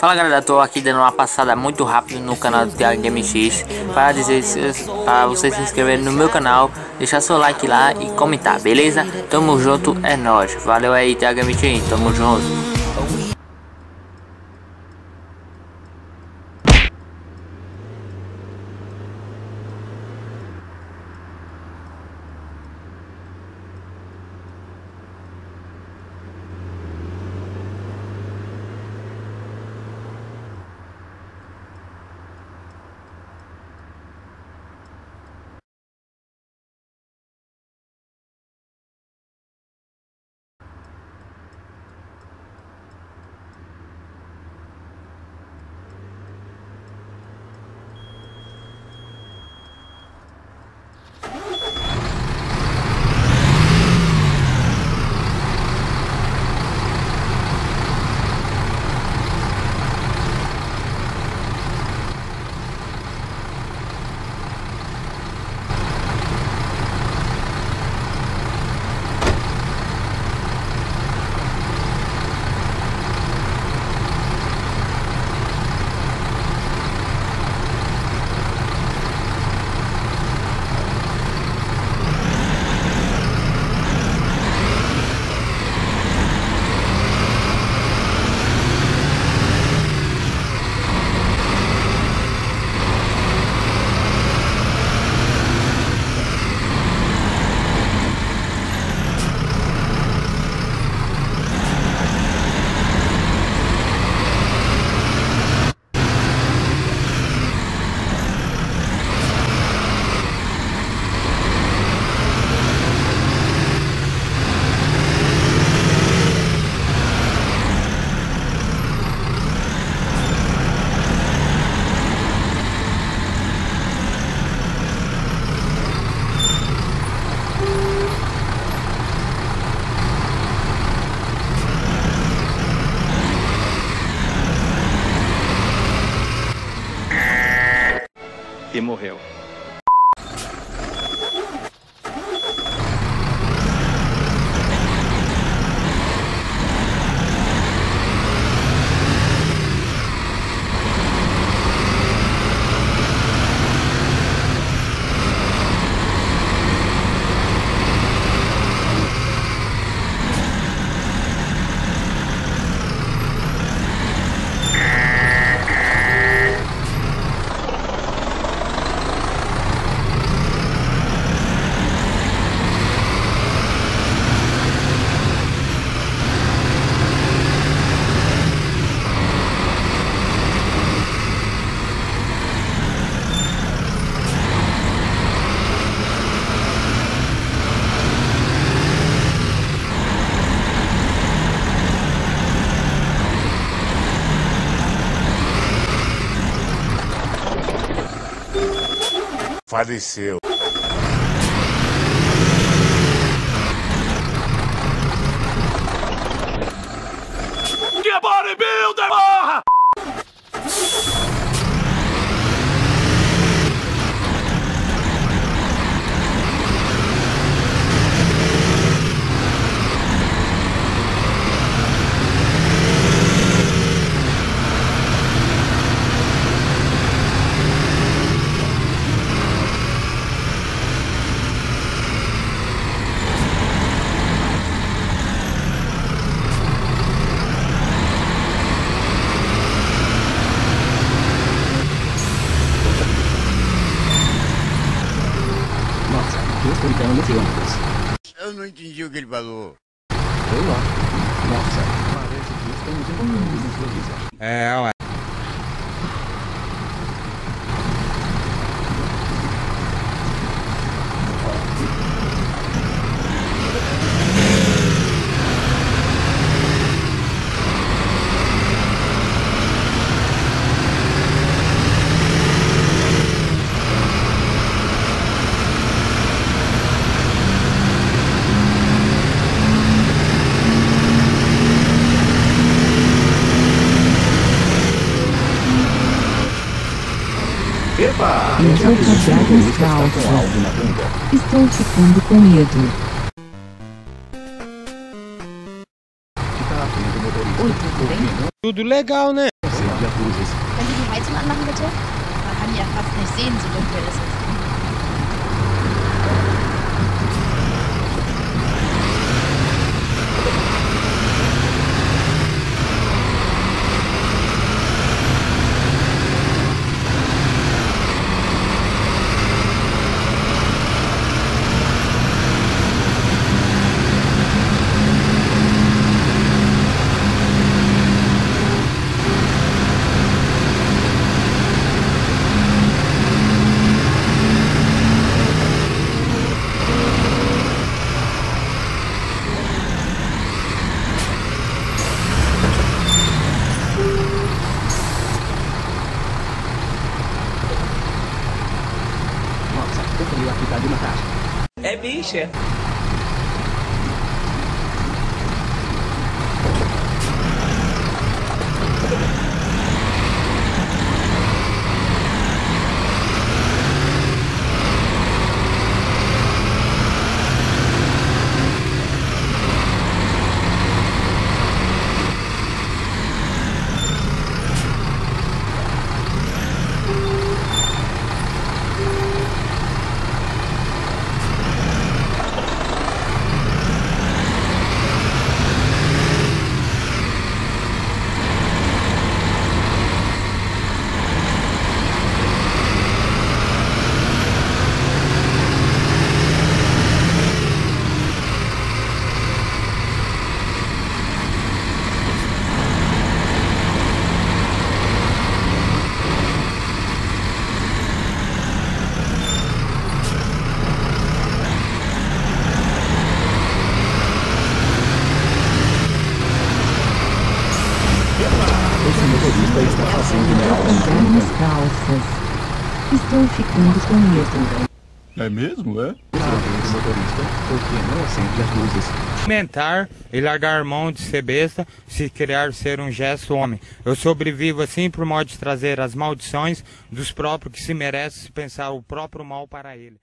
Fala galera, tô aqui dando uma passada muito rápido no canal do Thiago Game X para dizer para vocês se inscreverem no meu canal, deixar seu like lá e comentar, beleza? Tamo junto, é nóis. Valeu aí, Thiago Game X, tamo junto. E morreu. Faleceu. Que bodybuilder, porra! Eu não entendi o que ele falou. Sei lá. Nossa, parece que estamos evoluindo na sua vida. É, ué. Epa! Eu vou pagar os calços. Estou ficando com medo. Fica atento, motorista. Oi, tudo bem? Tudo legal, né? Sei lá. Hast nicht sehen, so dunkel ist es. É bicha. Nas calças. Estou ficando com medo. É mesmo, é? Motorista, porque não acende as luzes. Mentar e largar mão de ser besta, se criar ser um gesto homem. Eu sobrevivo assim por modo de trazer as maldições dos próprios que se merecem pensar o próprio mal para ele.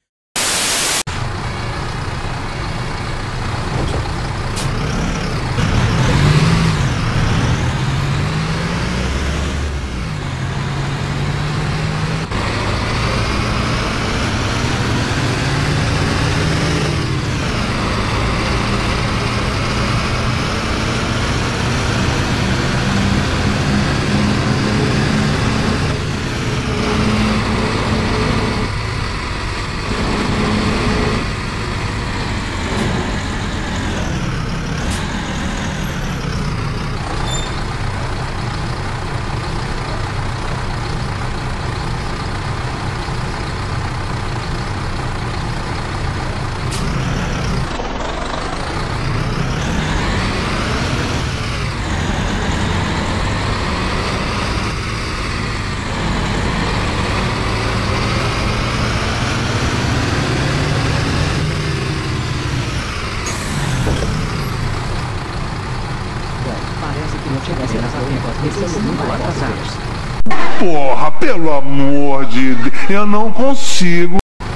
Porra, pelo amor de Deus, eu não consigo.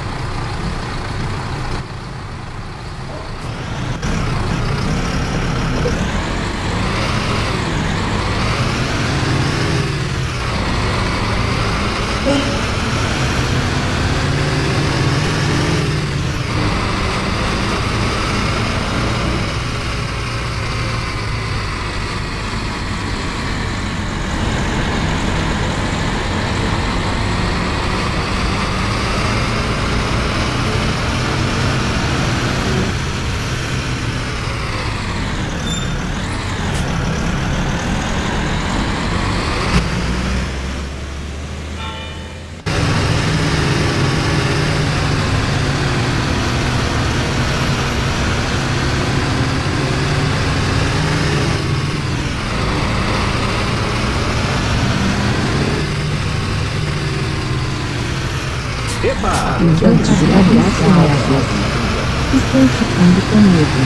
Diante de nas calças. Estou ficando com medo.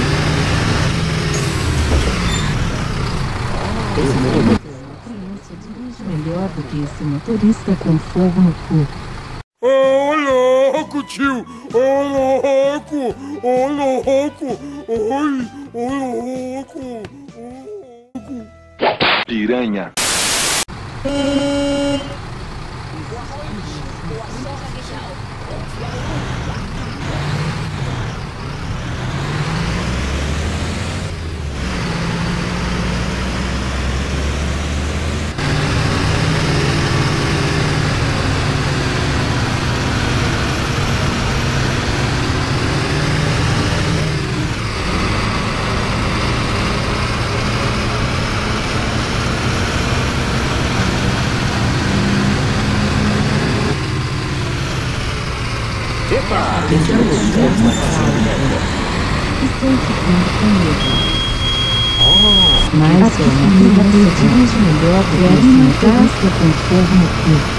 Criança dirige melhor do que esse motorista com fogo no cu. Ô louco, tio! Ô louco! Ô louco! Oi! Ô louco! Piranha. Estou ficando com medo. Mas a família decide melhor quer uma casca com forma curta.